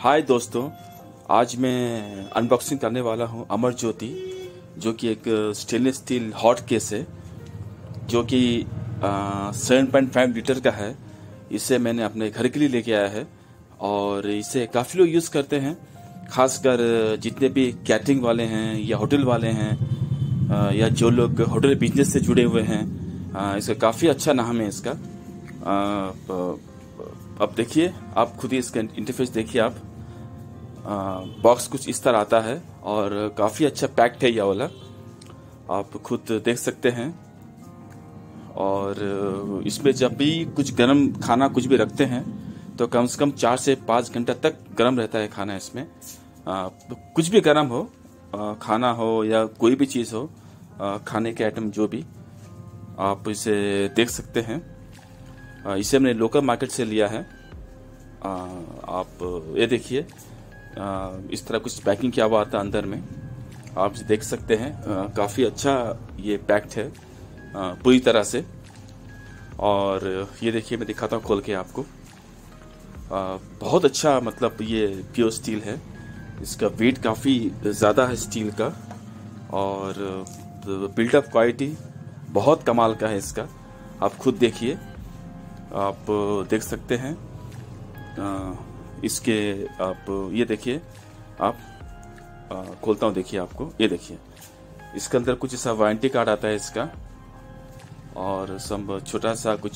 हाय दोस्तों, आज मैं अनबॉक्सिंग करने वाला हूं अमर ज्योति, जो कि एक स्टेनलेस स्टील हॉट केस है, जो कि 7.5 लीटर का है। इसे मैंने अपने घर के लिए लेके आया है और इसे काफ़ी लोग यूज़ करते हैं, खासकर जितने भी कैटरिंग वाले हैं या होटल वाले हैं या जो लोग होटल बिजनेस से जुड़े हुए हैं। इसका काफ़ी अच्छा नाम है इसका। अब देखिए, आप खुद ही इसका इंटरफेस देखिए। आप बॉक्स कुछ इस तरह आता है और काफ़ी अच्छा पैक्ड है ये वाला, आप खुद देख सकते हैं। और इसमें जब भी कुछ गर्म खाना कुछ भी रखते हैं तो कम से कम 4 से 5 घंटा तक गर्म रहता है खाना इसमें। कुछ भी गर्म हो, खाना हो या कोई भी चीज़ हो, खाने के आइटम जो भी, आप इसे देख सकते हैं। इसे हमने लोकल मार्केट से लिया है। आप ये देखिए, इस तरह कुछ पैकिंग किया हुआ आता है अंदर में, आप इसे देख सकते हैं। काफ़ी अच्छा ये पैक्ड है पूरी तरह से। और ये देखिए, मैं दिखाता हूँ खोल के आपको। बहुत अच्छा, मतलब ये प्योर स्टील है। इसका वेट काफ़ी ज़्यादा है स्टील का, और बिल्डअप क्वालिटी बहुत कमाल का है इसका। आप खुद देखिए, आप देख सकते हैं। इसके आप ये देखिए, आप खोलता हूँ, देखिए आपको, ये देखिए इसके अंदर कुछ ऐसा वारंटी कार्ड आता है इसका, और सब छोटा सा कुछ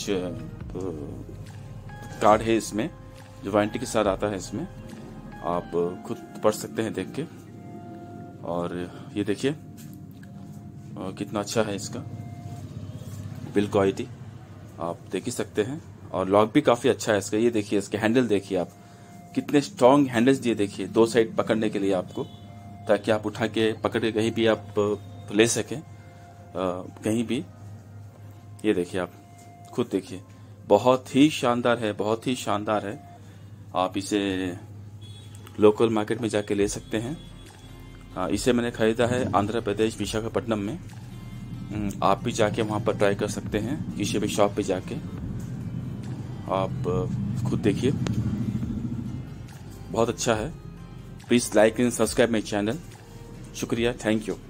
कार्ड है इसमें जो वारंटी के साथ आता है इसमें। आप खुद पढ़ सकते हैं देख के। और ये देखिए कितना अच्छा है इसका बिल्ड क्वालिटी, आप देख ही सकते हैं। और लॉक भी काफ़ी अच्छा है इसका। ये देखिए, इसके हैंडल देखिए आप, कितने स्ट्रॉन्ग हैंडल्स दिए, देखिए 2 साइड पकड़ने के लिए आपको, ताकि आप उठा के पकड़ के कहीं भी आप ले सकें, कहीं भी। ये देखिए, आप खुद देखिए, बहुत ही शानदार है, बहुत ही शानदार है। आप इसे लोकल मार्केट में जाके ले सकते हैं। इसे मैंने ख़रीदा है आंध्र प्रदेश विशाखापट्टनम में। आप भी जाके वहाँ पर ट्राई कर सकते हैं, किसी भी शॉप पे जाके। आप खुद देखिए, बहुत अच्छा है। Please like and subscribe my channel. शुक्रिया, थैंक यू।